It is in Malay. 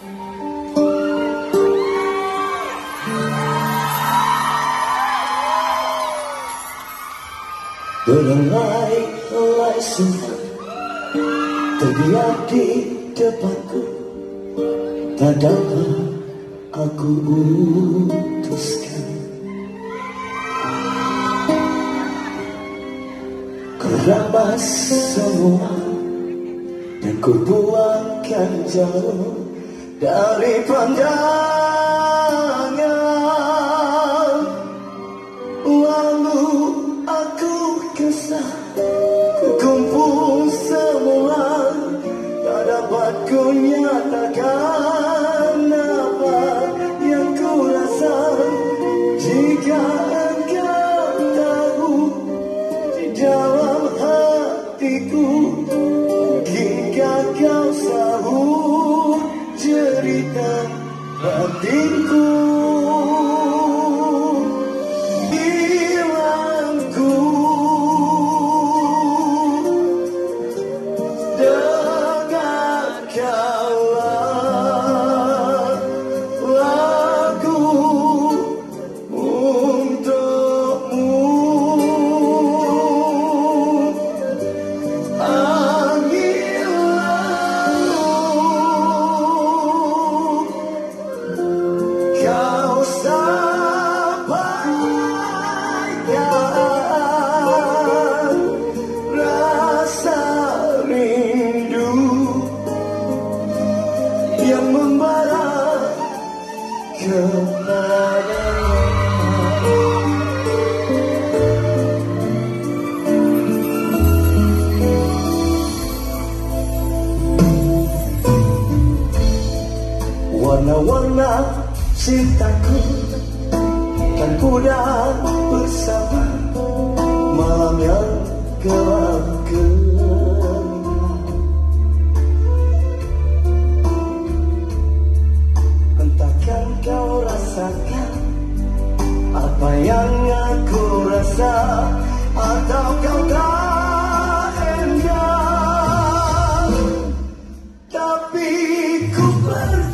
Berlai-lai sunyi terbiak di depanku, tak dapat aku putuskan. Ku rampas semua dan ku buangkan jauh dari pandangan. Lalu aku kesal, ku kumpul semua, tak dapat ku nyatakan apa yang ku rasa. Jika engkau tahu di dalam hatiku, mungkinkah kau sahut cerita batinku. Yang membara kepadanya. Warna-warna cintaku kan pudar bersama malam yang gelap gelap. Entahkah kau rasakan apa yang aku rasa, atau kau tak enggan, tapi ku